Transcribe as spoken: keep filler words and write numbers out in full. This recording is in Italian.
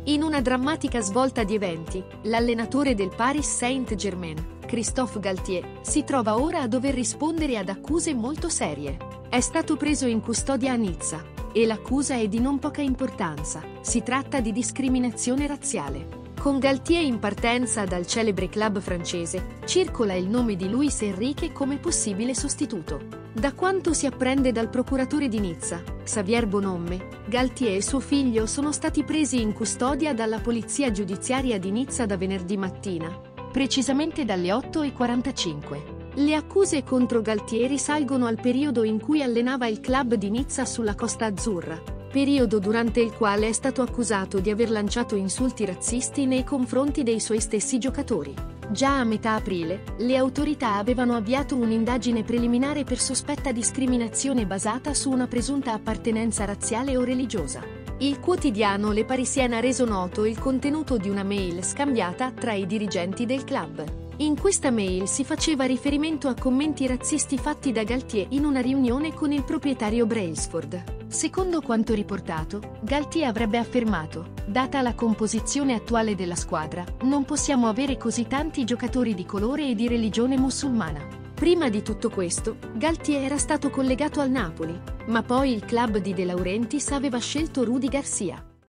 In una drammatica svolta di eventi, l'allenatore del Paris Saint-Germain, Christophe Galtier, si trova ora a dover rispondere ad accuse molto serie. È stato preso in custodia a Nizza, e l'accusa è di non poca importanza. Si tratta di discriminazione razziale. Con Galtier in partenza dal celebre club francese, circola il nome di Luis Enrique come possibile sostituto. Da quanto si apprende dal procuratore di Nizza, Xavier Bonhomme, Galtier e suo figlio sono stati presi in custodia dalla polizia giudiziaria di Nizza da venerdì mattina, precisamente dalle otto e quarantacinque. Le accuse contro Galtier risalgono al periodo in cui allenava il club di Nizza sulla Costa Azzurra, periodo durante il quale è stato accusato di aver lanciato insulti razzisti nei confronti dei suoi stessi giocatori. Già a metà aprile, le autorità avevano avviato un'indagine preliminare per sospetta discriminazione basata su una presunta appartenenza razziale o religiosa. Il quotidiano Le Parisien ha reso noto il contenuto di una mail scambiata tra i dirigenti del club. In questa mail si faceva riferimento a commenti razzisti fatti da Galtier in una riunione con il proprietario Brailsford. Secondo quanto riportato, Galtier avrebbe affermato: data la composizione attuale della squadra, non possiamo avere così tanti giocatori di colore e di religione musulmana. Prima di tutto questo, Galtier era stato collegato al Napoli, ma poi il club di De Laurentiis aveva scelto Rudy Garcia.